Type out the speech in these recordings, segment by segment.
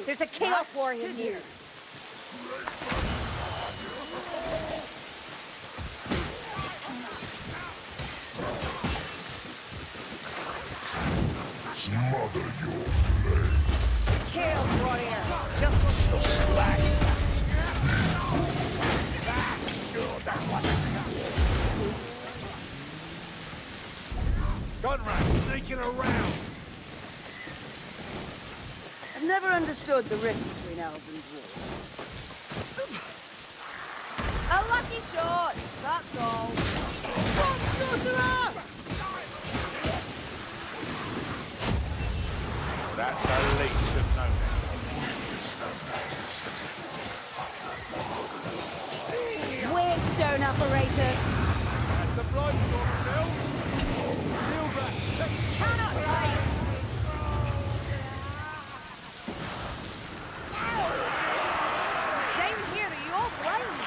There's a Chaos Warrior here. Smother your flame. Chaos Warrior. Just look Slack. Gunrat sneaking around. I've never understood the rift between elves and dwarves. A lucky shot, that's all. That's a leech of no. Weirdstone operators. That's the blood storm, Bill. Silver. Cannot fight. Down here, are you all blind?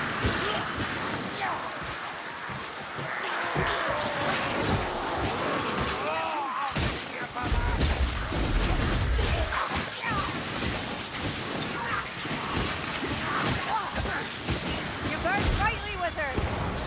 You burn brightly, wizard.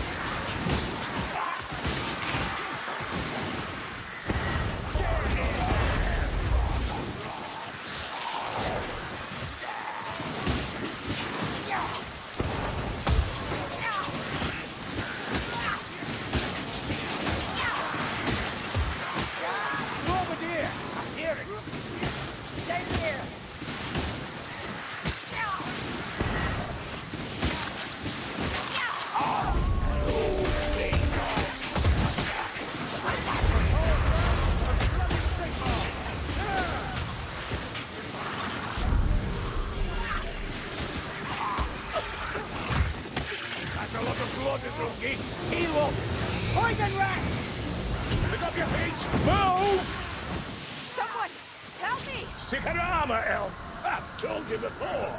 Bombardier! I hear it. Down here. That's a lot of blood, Drunky. Heal up. Poison rat. Pick up your feet. Move! Someone, help me! Sick an armor, elf. I've told you before.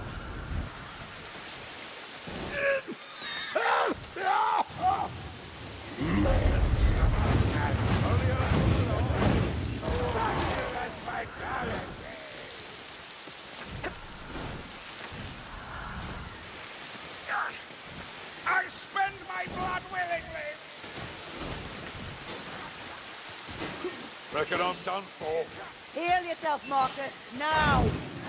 I spend my blood willingly. Reckon I'm done for. Heal yourself, Marcus. Now.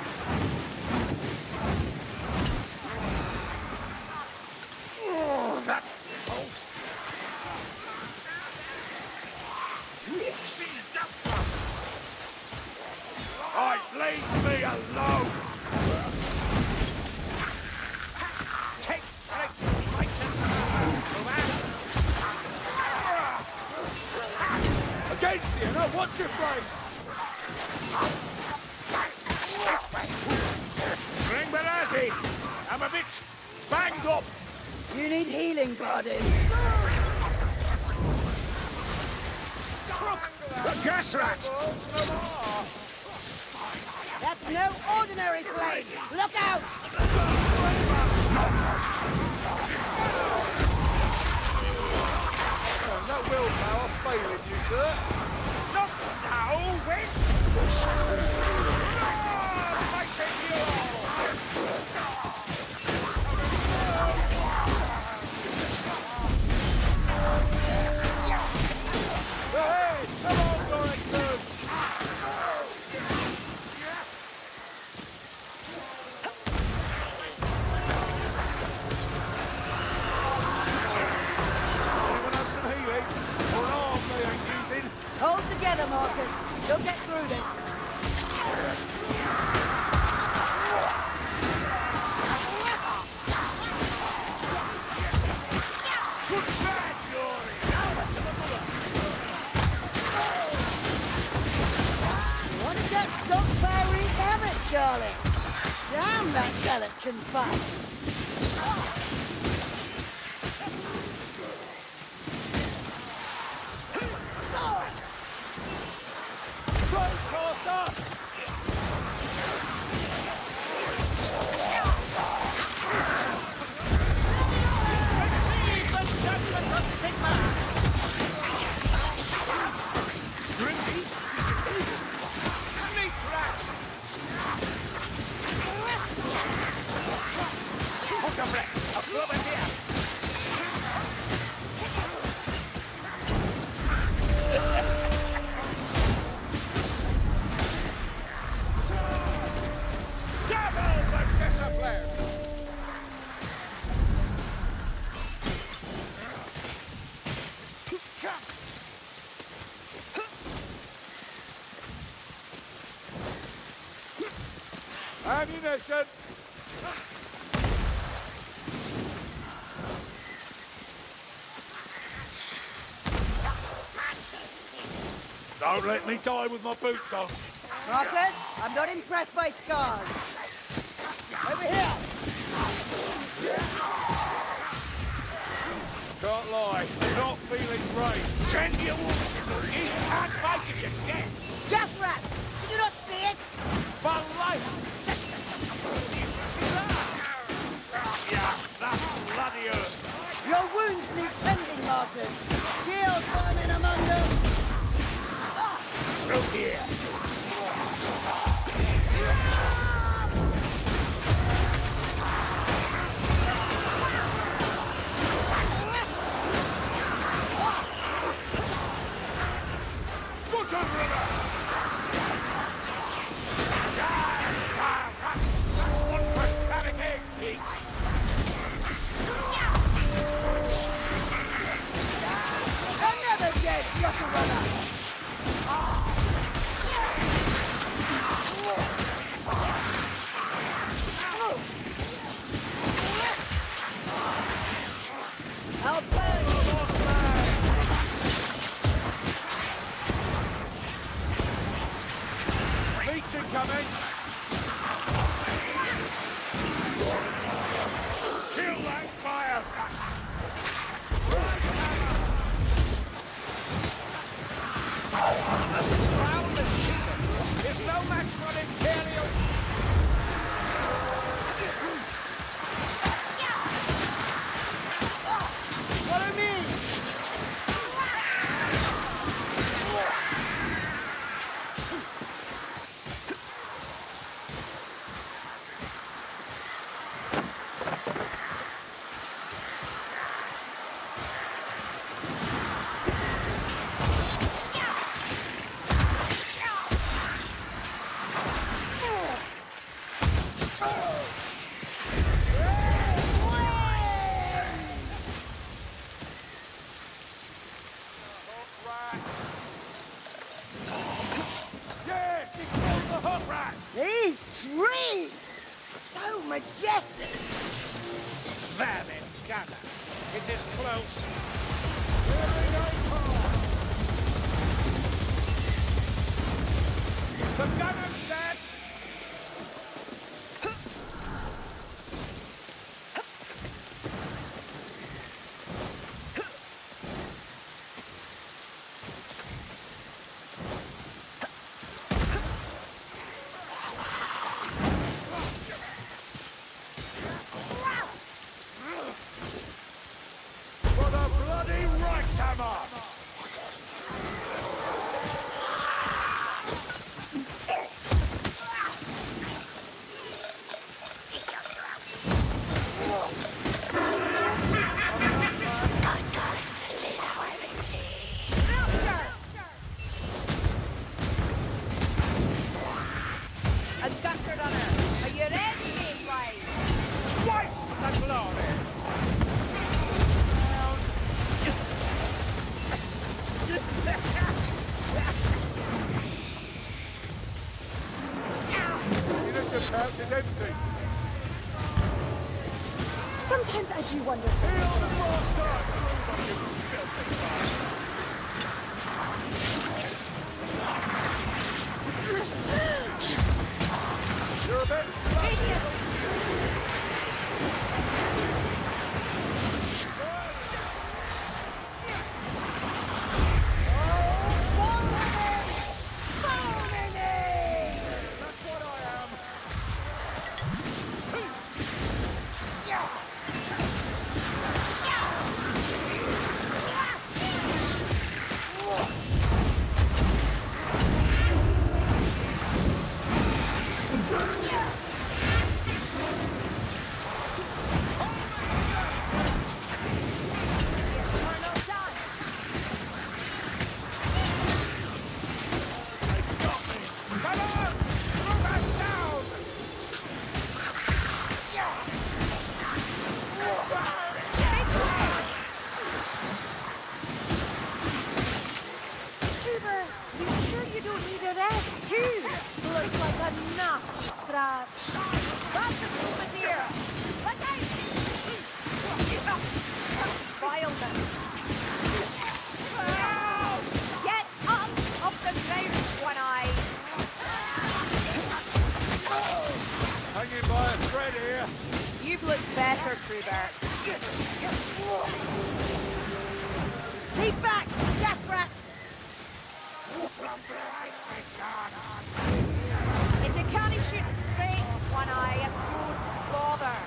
Oh, that's Alright, leave me alone! Take strength, against you, now watch your face! Bring Benazzi! I'm a bit banged up! You need healing, buddy. The gas rat! That's no ordinary flame. Look out! No willpower failing you, sir. Not now, witch! Hey, come on, Dorrington! Anyone have some healing? Or an arm they ain't using? Hold together, Marcus. You'll get through this. Good shot, Jory! Want to get some fiery damage, darling? Damn, that zealot can fight. Ammunition! Don't let me die with my boots on. Marcus, I'm not impressed by scars. Over here! Can't lie, not feeling great. Send your woman. You can't make it, you get. Gas rat! Did you not see it? For life. Yeah, that's bloody earth. Your wounds need tending, Marcus. Shield burning among them. Through here. Look over there! One for cutting egg, Pete. Another dead Russian runner! I'll burn you! Meat incoming! Kill that fire! There's no match for the Imperial! Follow me! Yes, he killed the hot rat! These trees! So majestic! Vermin gather. It is close. Very nice hole. The gunner's dead! For the bloody Reichshammer! A Dr. Donner, are you ready, boys? Twice the glory! Munition pouch is empty. Sometimes I do wonder. Heal the bastard! Fucking filthy bastard! You're a bit That's what I am. That's the Bombardier! Let out! Vileness! Get up! Off the ground, One Eye! Hanging by a thread here. You've looked better, Kruber. Keep back, death rat! If you can't shoot straight, One Eye, don't bother.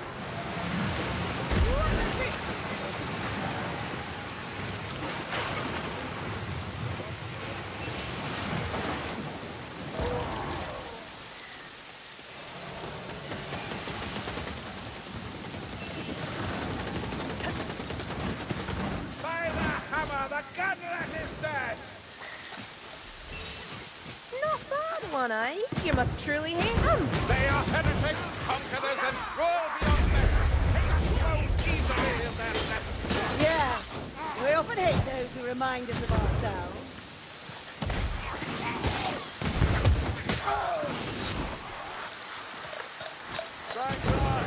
By the hammer, the gunlet is dead. Not bad, One Eye. You must truly hate him. They are heretics, conquerors, and cruel beyond measure. Take us so easily in their lessons. Yeah, we often hate those who remind us of ourselves. Thank God.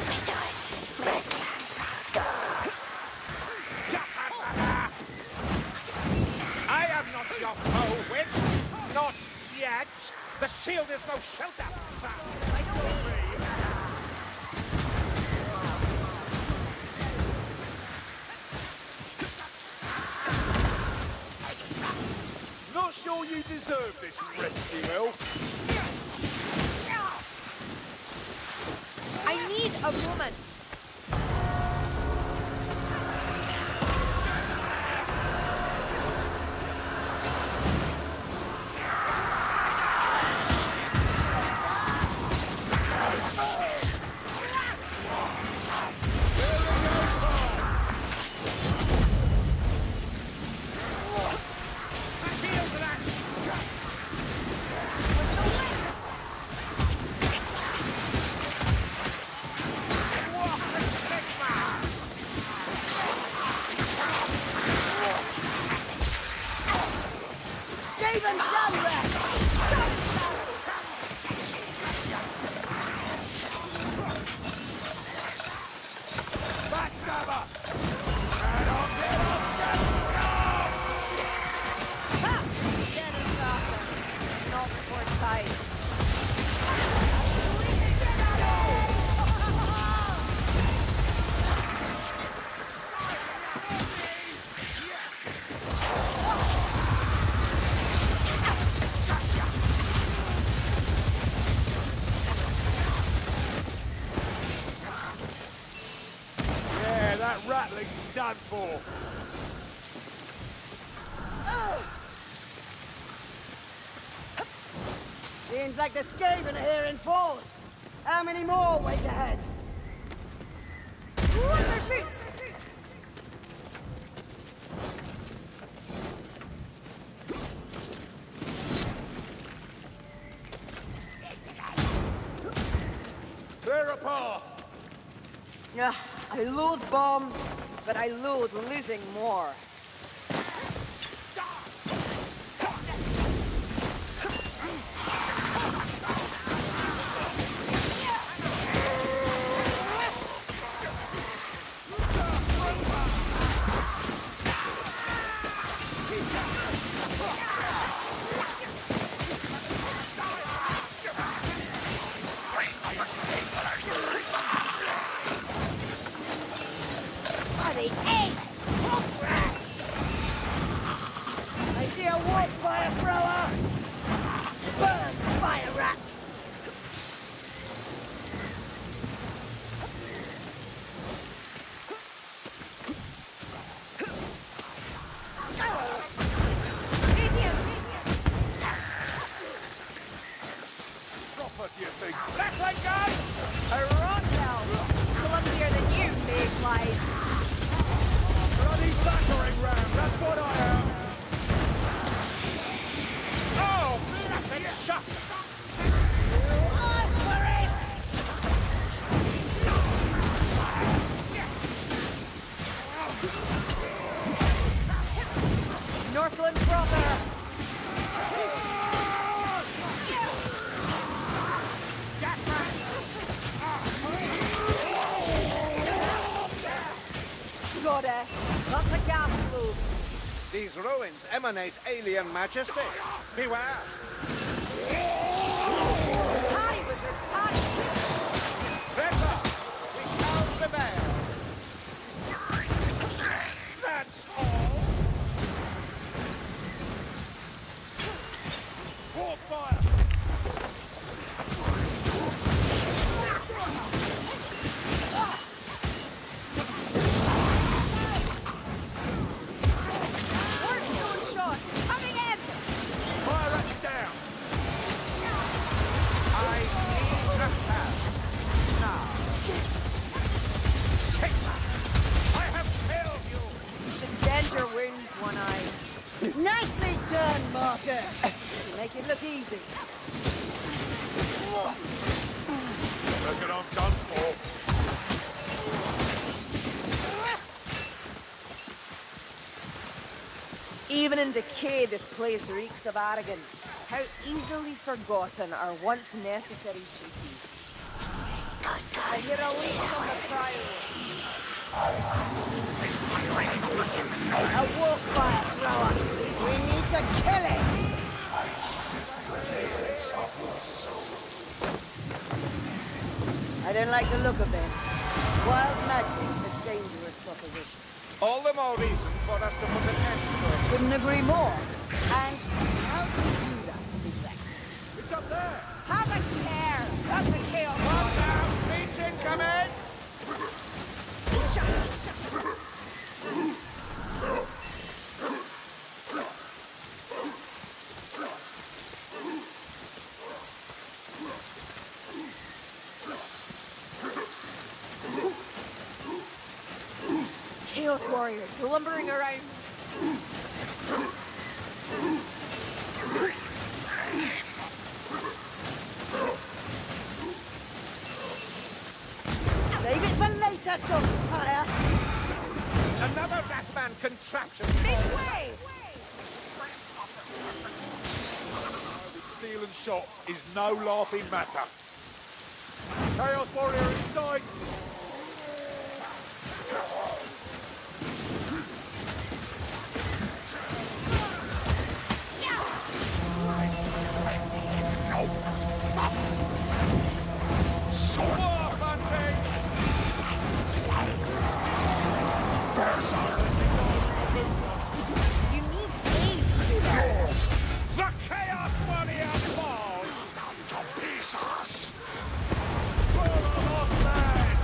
I am not your foe, witch. Not yet. The shield is no shelter. I don't agree. Not sure you deserve this, rescue elf. I need a woman. Stephen Dunlap! Backstabber! Ha! Dennis Arthur. Not before time. Yeah, that ratling's done for. Seems like the Skaven are here in force. How many more wait ahead? Clear apart. Ugh, I loathe bombs, but I loathe losing more. Bloody eight! goddess. Not a gas globe. These ruins emanate alien majesty. Beware! Party, wizard, party! Trevor! We shall prevail! That's all! War fire! Fire it down! I need a hand. Now. Sigma! I have failed you! You should bend your wounds, One-Eye. Nicely done, Marcus. You make it look easy. Reckon I'm done for. Even in decay, this place reeks of arrogance. How easily forgotten our once necessary duties. I hear a leak from the priory. A wolf fire thrower. We need to kill it. I don't like the look of this. Wild magic's a dangerous proposition. All the more reason for us to put an end to it. Couldn't agree more. And how do you do that, exactly? It's up there! Have a care! That's a chaos! One down! Breach incoming! Chaos warriors lumbering around. Save it for later, Sunfire! Another Ratman contraption! This way! Steel and shot is no laughing matter. Chaos Warrior in sight! You need aid to do that. The Chaos Warrior falls! Full of man!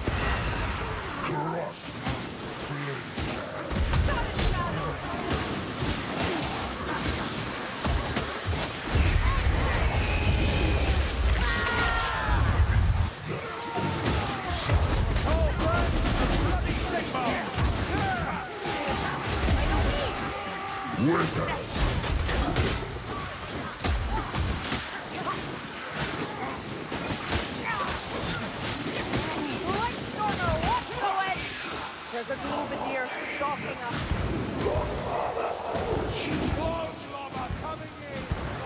There's a Globadier stalking us. Wolves lobber coming in!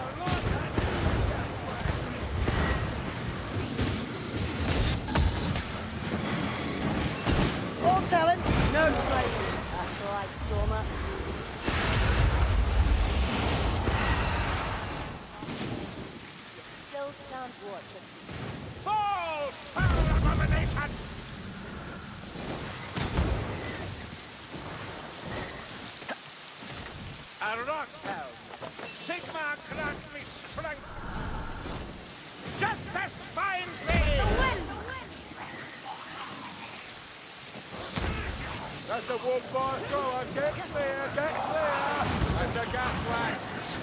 All talent, no training. That's right, Stormer. Still stand watch us. Fall! Foul abomination! A rockhound! Sigma grants me strength! Justice finds me! That's a wolf fire thrower! Get clear! Get clear! That's a gas flag!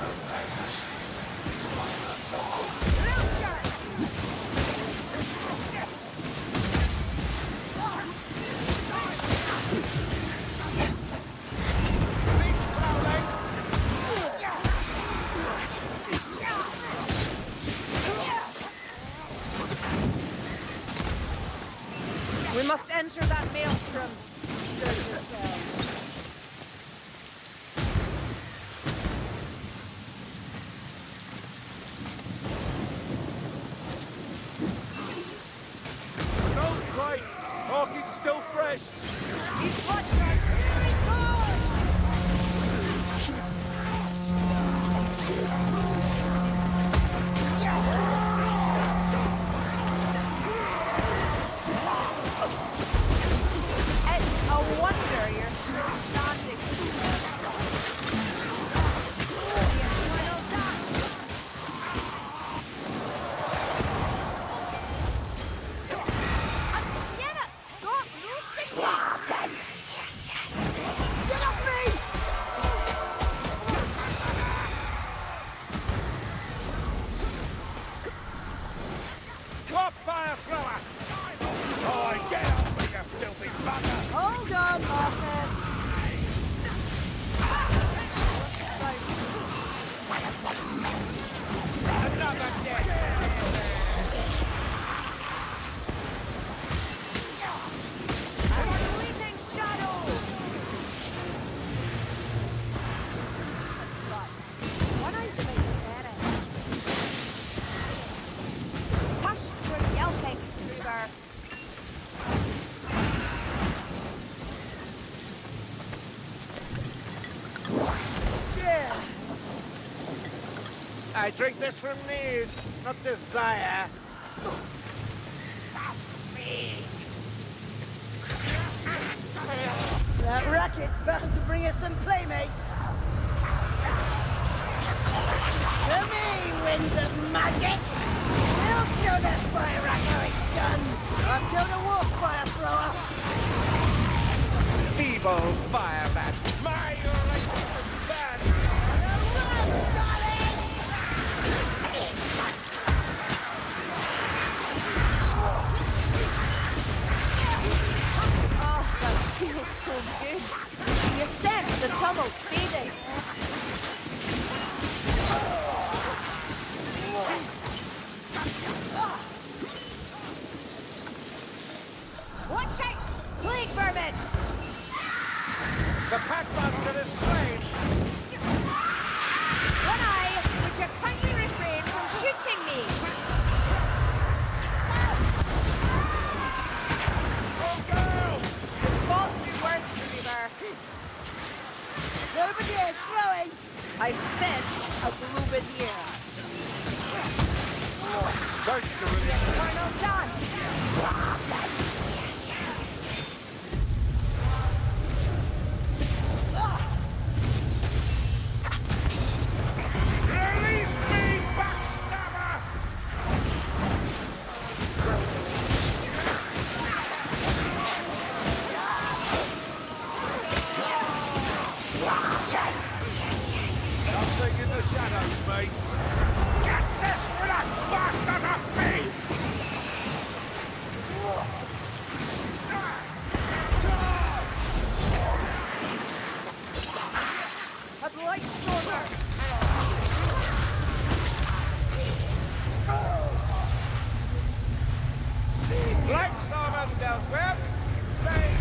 We must enter that maelstrom. Search yourselves. Don't break! Hawkins still fresh! He's watching us. thrower! Oh, get off me, you filthy bugger! Hold on, Marcus. Another death! Fleeting shadow! One eye's about the better. Hush, you're yelping, Kruger. Cheers. I drink this from need, not desire. That racket's bound to bring us some playmates. To me, winds of magic. We'll show that fire rat how it's done. I've killed a wolf fire thrower. Feeble fireman! My relationship is bad! Oh, that feels so good. You sense the tumult fading. Watch out! Plague vermin! The Packmaster is slain! One eye, would you kindly refrain from shooting me? Oh, girl! Won't do worse, Kruger. Nobody is throwing. I sense a Bluebonier. Thanks to release. Colonel Dunn! Release me, backstabber! Something in the shadows, mates. Get this rat bastard off me! A blight stormer! Blightstormers dealt with. Stay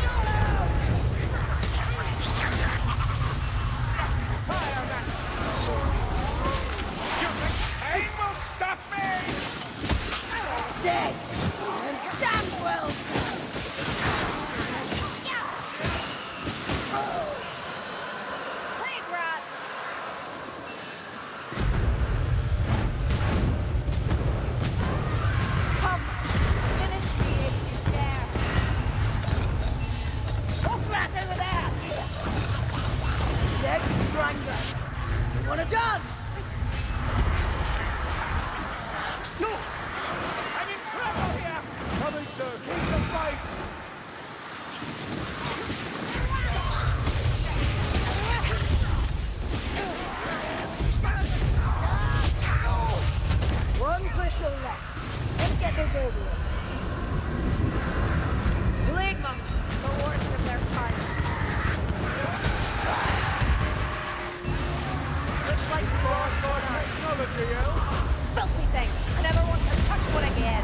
fire that! You think pain will stop me? Dead. And damn well. Plague rats! Come, finish me if you dare. Hook rat over there. Dead strangler. You want to dance? No! I'm in trouble here! Coming, sir. Keep the fight! One crystal left. Let's get this over with. Plague monks, the worst of their kind. Looks like you lost order. Technology, El. Filthy thing! I never want to touch one again.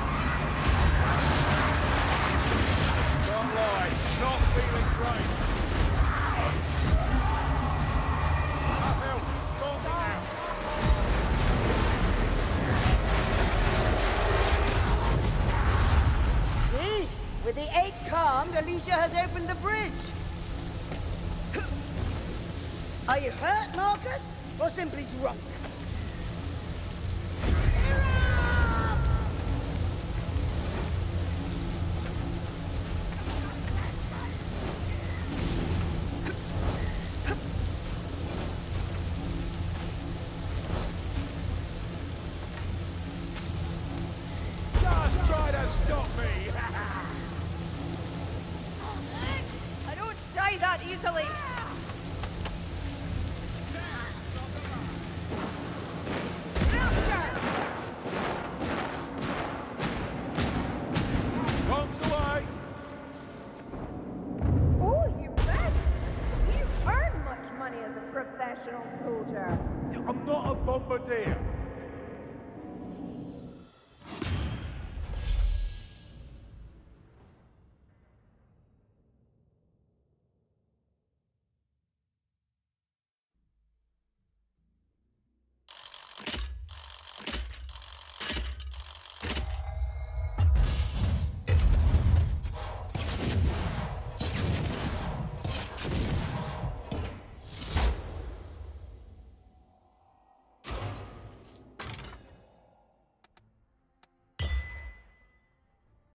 Don't lie. Not feeling great. Uphill. Storming out. See? With the 8 calmed, Alicia has opened the bridge. Are you hurt, Marcus? Or simply drunk? Just try to stop me! I don't die that easily.